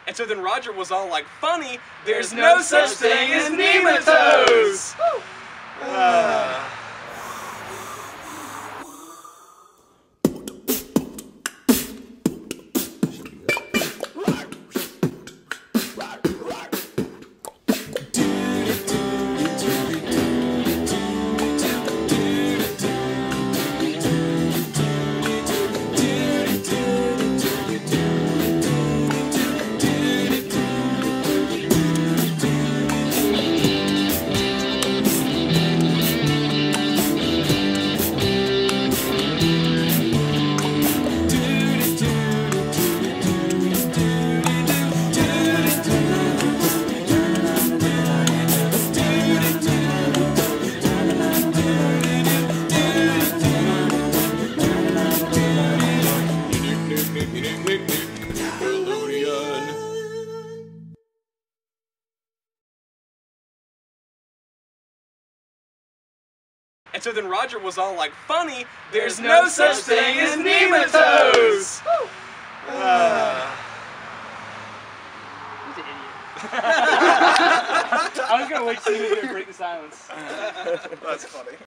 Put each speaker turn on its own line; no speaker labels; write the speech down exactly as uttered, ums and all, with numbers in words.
And so then Roger was all like, funny, there's, there's no, no such thing as nematodes! uh. And so then Roger was all like, funny, there's, there's no, no such thing as nematodes! uh.
He's an idiot. I was gonna wait till you to break the silence.
That's funny.